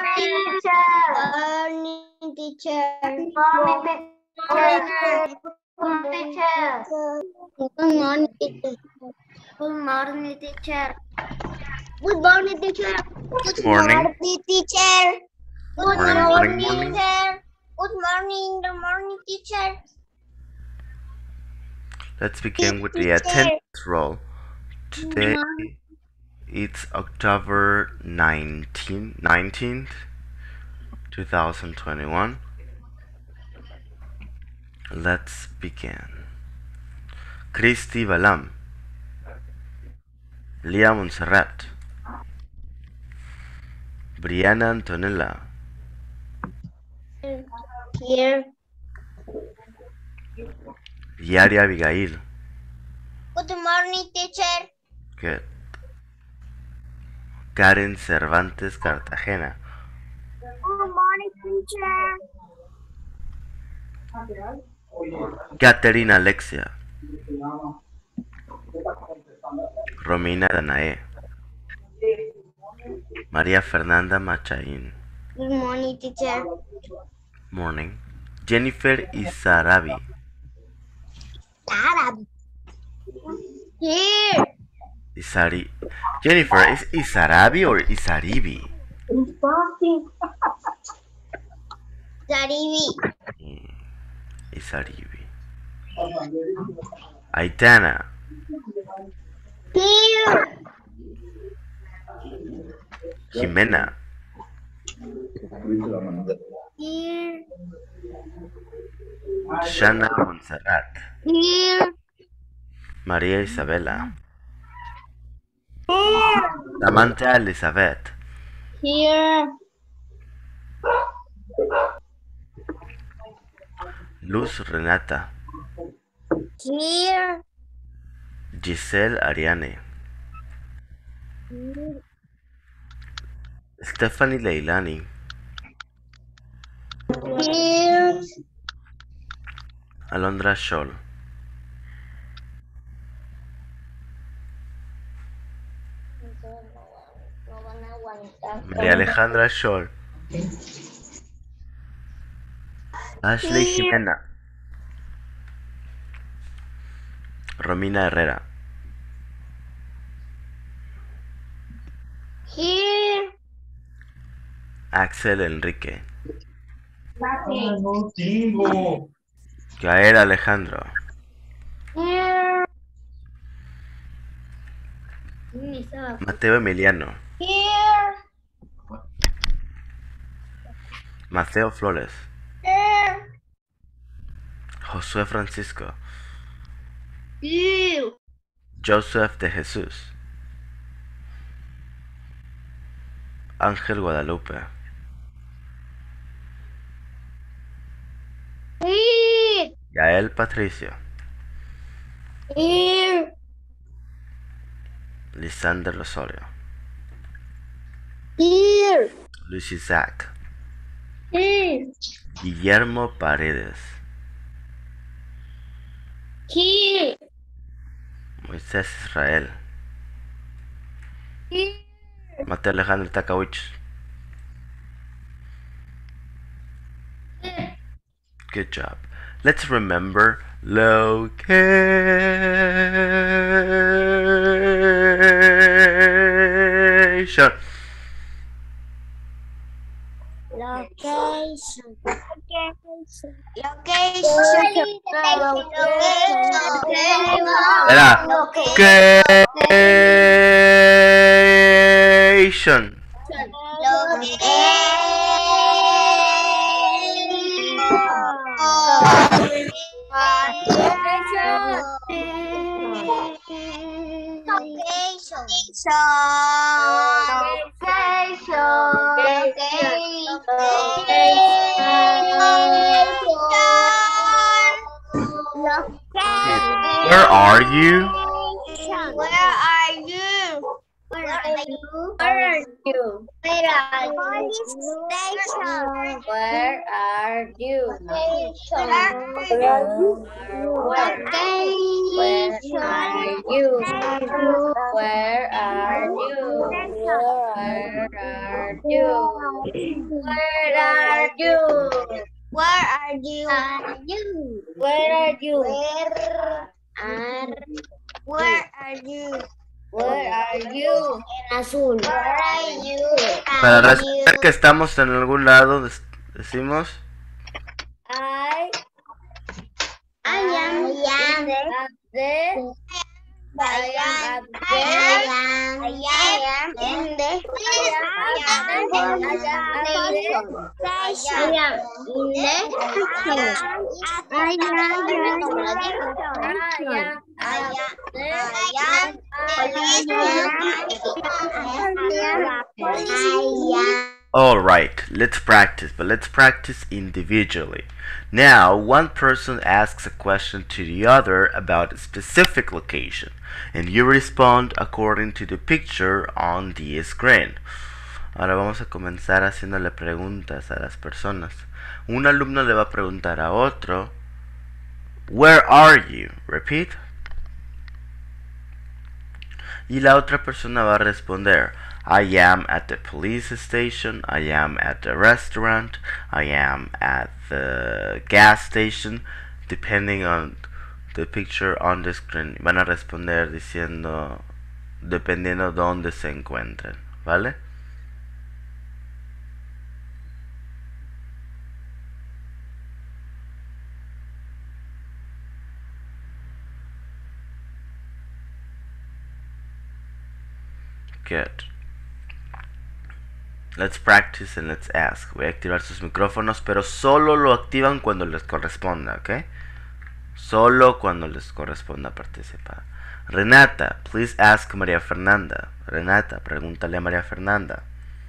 Morning, teacher. Morning, teacher. Good morning, teacher. Good morning, teacher. Good morning, teacher. Good Morning. teacher. Good Morning, morning, morning. teacher. Good morning, teacher. Let's begin with the attendance roll. Today it's October 19th, 2021. Let's begin. Christy Balam, Lia Montserrat, Brianna Antonella, Here. Yari Abigail. Good morning, teacher. Good. Karen Cervantes Cartagena, Good morning, teacher. Caterina Alexia, Romina Danae, María Fernanda Machain. Good morning, teacher. Morning. Jennifer Isarabi, Here. Jennifer, ¿es Isarabi o Isaribi? Zaribi. Isaribi. Aitana, Here. Jimena, Here. Shana Montserrat, Here. María Isabela, Here. Samantha Elizabeth, Here. Luz Renata, Here. Giselle Ariane, Stephanie Leilani, Here. Alondra Scholl, María Alejandra Scholl, Ashley Jimena, Romina Herrera, Here. Axel Enrique, No tengo. Gael Alejandro, Here. Mateo Emiliano, Here. Mateo Flores, Here. Josué Francisco, Here. Joseph de Jesús, Ángel Guadalupe, Here. Gael Patricio, Here. Lisander Osorio, Here. Luis Isaac, Here. Guillermo Paredes, Here. Moisés Israel, Here. Mateo Alejandro Takawich. Good job. Let's remember location. Location. Era location. Where are you? Where are you? Where are you? you? Where are you? Police station. Where are you? Station. Where are you? Where? Where Station. are you? Where are you? Where are you? Where are you? Where are you? Where are you? Where are you? Where are you? En azul. Where are you? Para responder que estamos en algún lado, decimos I I am at the I am in the all right, let's practice, but let's practice individually. Now, one person asks a question to the other about a specific location, and you respond according to the picture on the screen. Ahora vamos a comenzar haciéndole preguntas a las personas. Un alumno le va a preguntar a otro, "Where are you?" Repeat. Y la otra persona va a responder, I am at the police station, I am at the restaurant, I am at the gas station, depending on the picture on the screen. Van a responder diciendo, dependiendo dónde se encuentren, ¿vale? Good. Let's practice and let's ask. Voy a activar sus micrófonos, pero solo lo activan cuando les corresponda, ¿ok? Solo cuando les corresponda participar. Renata, please ask María Fernanda. Renata, pregúntale a María Fernanda.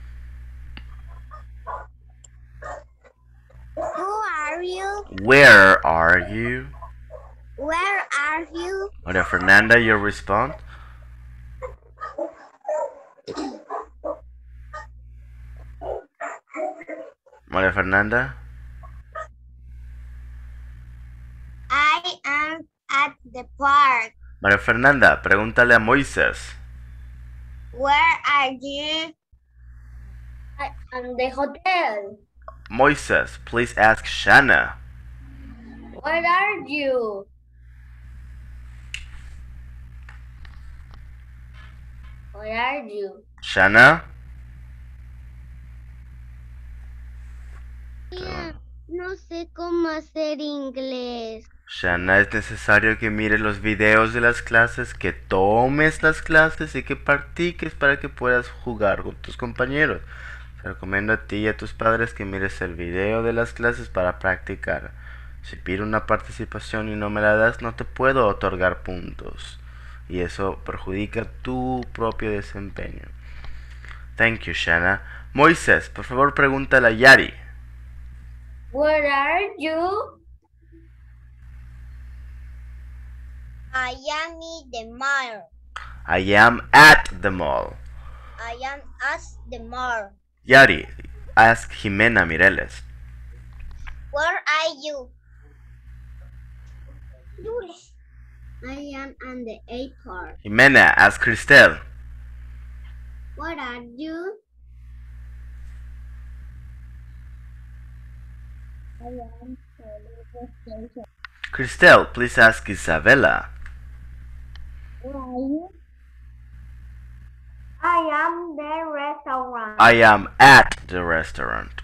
Who are you? Where are you? Where are you? María Fernanda, your response? María Fernanda? I am at the park. María Fernanda, pregúntale a Moisés. Where are you? I am the hotel. Moisés, please ask Shana. Where are you? Where are you? Shana? No sé cómo hacer inglés. Shana, es necesario que mires los videos de las clases, que tomes las clases y que practiques para que puedas jugar con tus compañeros. Te recomiendo a ti y a tus padres que mires el video de las clases para practicar. Si pido una participación y no me la das, no te puedo otorgar puntos. Y eso perjudica tu propio desempeño. Thank you, Shana. Moisés, por favor pregúntale a Yari. Where are you? I am in the mall. I am at the mall. I am at the mall. Yari, ask Jimena Mireles. Where are you? I am at the airport. Jimena, ask Cristel. Where are you? I am at the station. Cristel, please ask Isabella. Where are you? I am the restaurant. I am at the restaurant.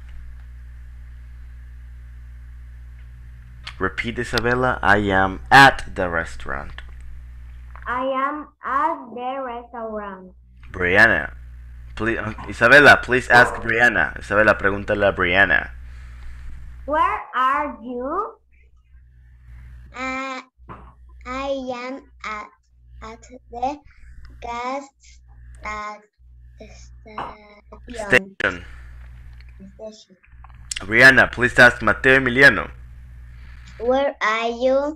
Repeat, Isabella. I am at the restaurant. I am at the restaurant. Brianna. Please, Isabella, please ask Brianna. Isabella, pregúntale a Brianna. Where are you? I am at the gas Station. Brianna, please ask Mateo Emiliano. Where are you?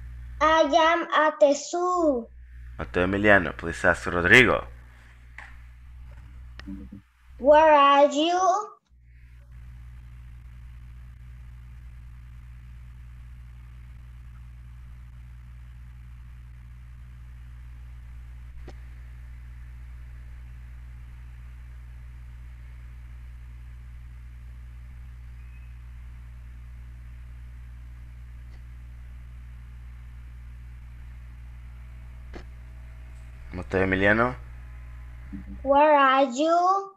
I am at the zoo. Mateo Emiliano, please ask Rodrigo. Where are you? Mateo Emiliano. Where are you?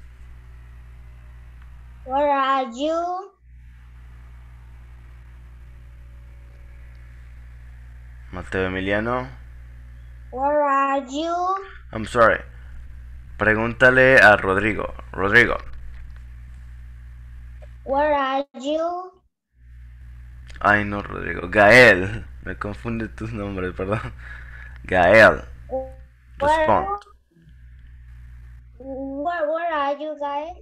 Where are you? Mateo Emiliano. Where are you? I'm sorry. Pregúntale a Rodrigo. Rodrigo. Where are you? Ay, no, Rodrigo. Gael. Me confunde tus nombres, perdón. Gael. Respond. Where are you guys?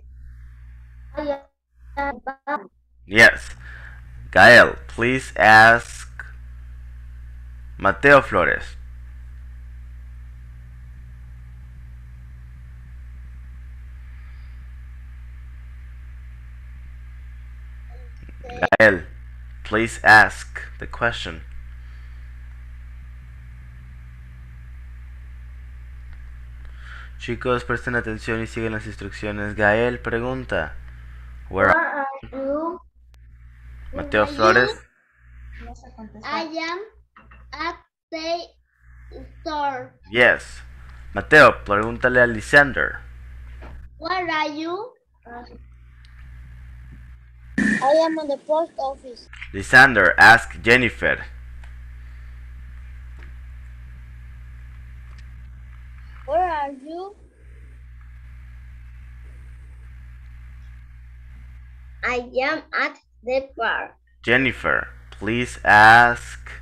Yes. Gael, please ask Mateo Flores. Gael, please ask the question. Chicos, presten atención y siguen las instrucciones. Gael pregunta. Where are you? Mateo Flores. I am at the store. Yes. Mateo, pregúntale a Lysander. Where are you? I am on the post office. Lysander, ask Jennifer. Where are you? I am at the park. Jennifer, please ask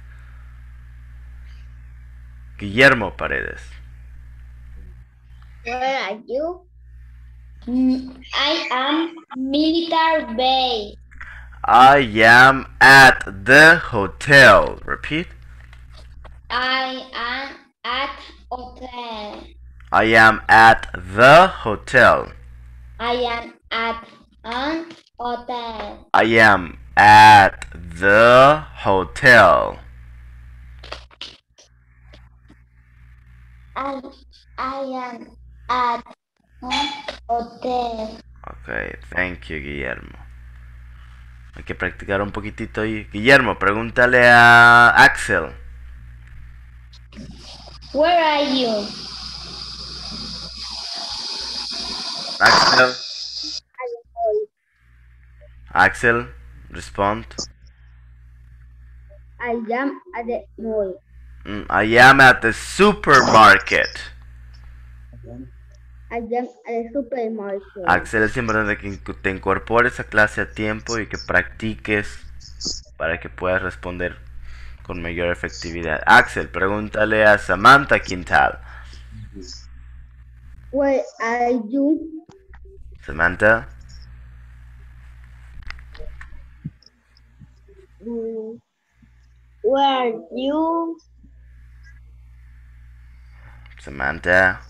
Guillermo Paredes. Where are you? I am military base. I am at the hotel. Repeat. I am at hotel. I am at the hotel. I am at an hotel. I am at the hotel. I am at an hotel. Okay, thank you, Guillermo. Hay que practicar un poquitito ahí. Guillermo, pregúntale a Axel. Where are you? Axel. Axel, respond. I am at the mall. I am at the supermarket. I am at the supermarket. Axel, es importante que te incorpores a clase a tiempo y que practiques para que puedas responder con mayor efectividad. Axel, pregúntale a Samantha Quintal. Where are you? Samantha. Where are you? Samantha.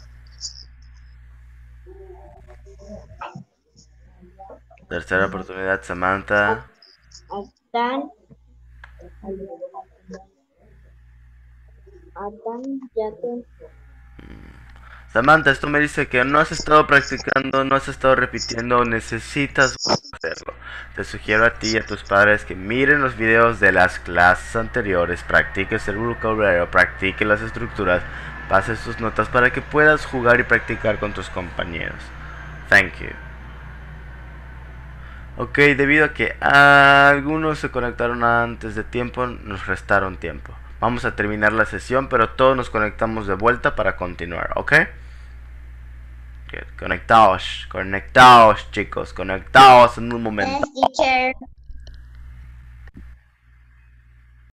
Tercera oportunidad, Samantha. Adán. Ya te... Samantha, esto me dice que no has estado practicando, no has estado repitiendo, necesitas hacerlo. Te sugiero a ti y a tus padres que miren los videos de las clases anteriores, practiques el vocabulario, practique las estructuras, pases tus notas para que puedas jugar y practicar con tus compañeros. Thank you. Ok, debido a que algunos se conectaron antes de tiempo, nos restaron tiempo. Vamos a terminar la sesión, pero todos nos conectamos de vuelta para continuar, ¿ok? Good. Conectaos, chicos, conectaos en un momento. Yes, teacher.